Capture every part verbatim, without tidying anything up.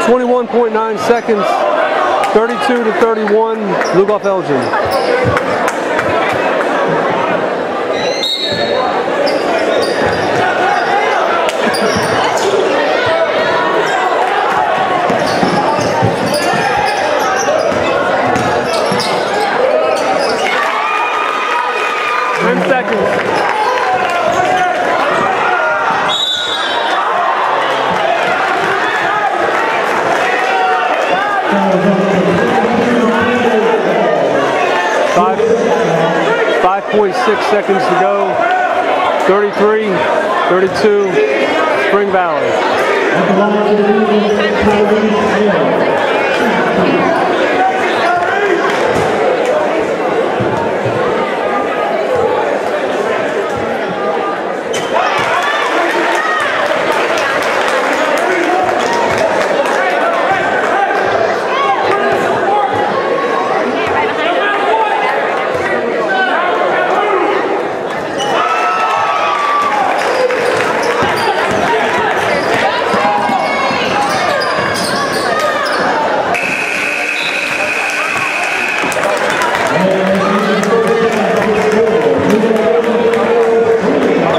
twenty-one point nine seconds, thirty-two to thirty-one, Lugoff Elgin. ten seconds. Five, five point six seconds to go. thirty-three, thirty-two, Spring Valley.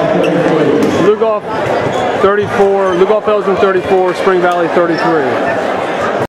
Lugoff thirty-four, Lugoff Elgin thirty-four, Spring Valley thirty-three.